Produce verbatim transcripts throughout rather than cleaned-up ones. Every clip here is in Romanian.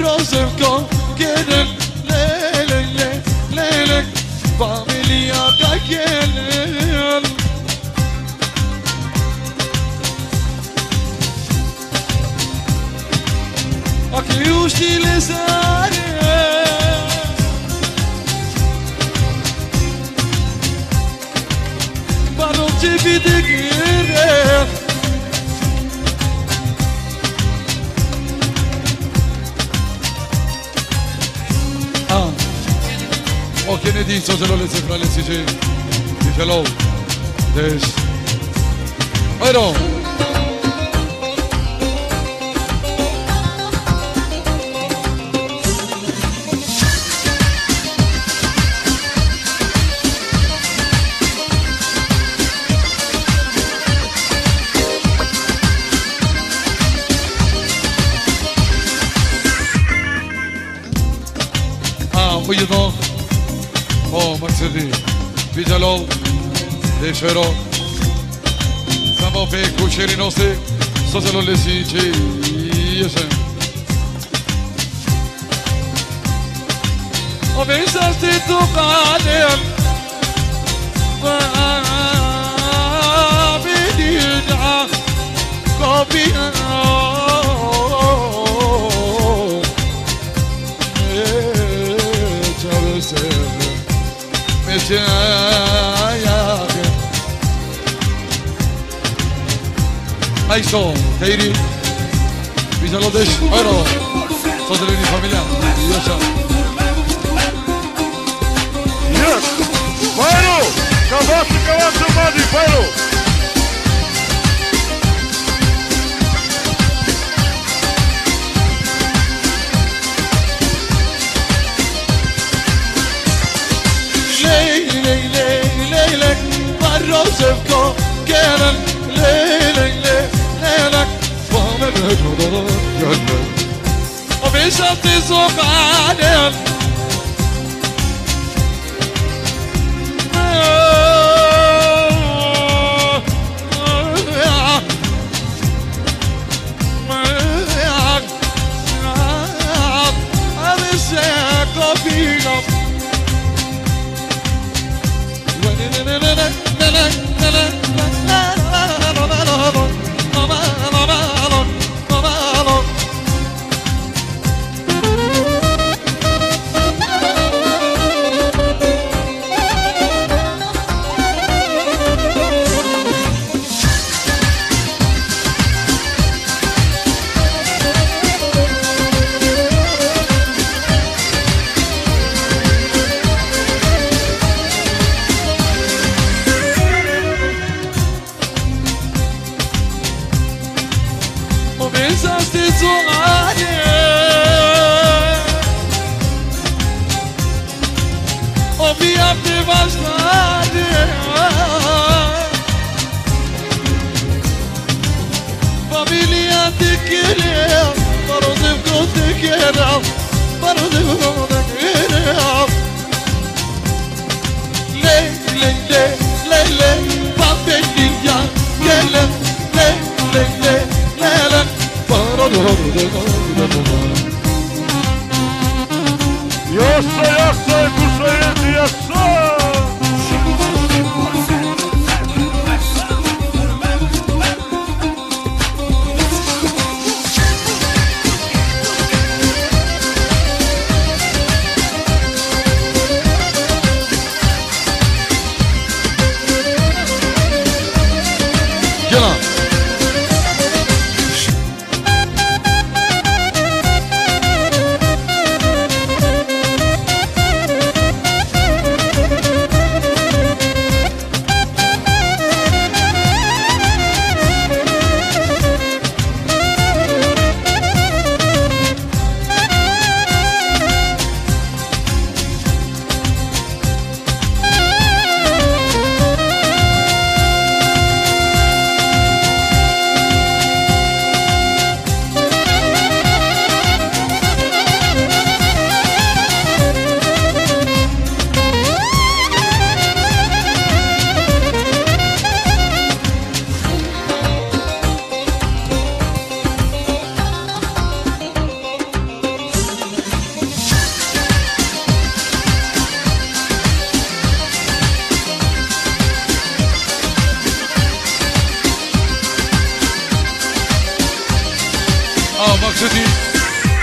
Barroso gelen lele lele lele familia da gelen Akliush ti lesare Banon ti vide gire O keni di sot e lo lezi fra lezi që i fjelloh Desh Ojro Ah, ujdo Oh, Marceli, Vijalov, Deshero, Samope, Kucheri Nose, Soselo Lesici, Yeshem. O pensaste tu cadem, Babidida, Copia. Ahí son, Teiri, Villalodesh, Oro, Sotelini familia, Yosha. Yes, Pairo, Cavasso, Cavasso, Madi, Pairo. Barroso gelen lele lele lele familia O pensaste tu cadem Pensaste tu cadem O via te bastare Familia te quiere Para de que te quiera Para de que te quiera Le, le, le, le, le Familia Gele, le, le, le, le, le Yassa, yassa, Kusayeti, yassa. Gel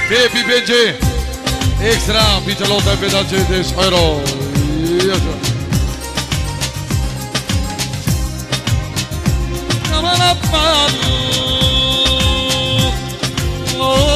Baby Benji Extra Pichalote pedace de Spyro Yes sir Come on up man Oh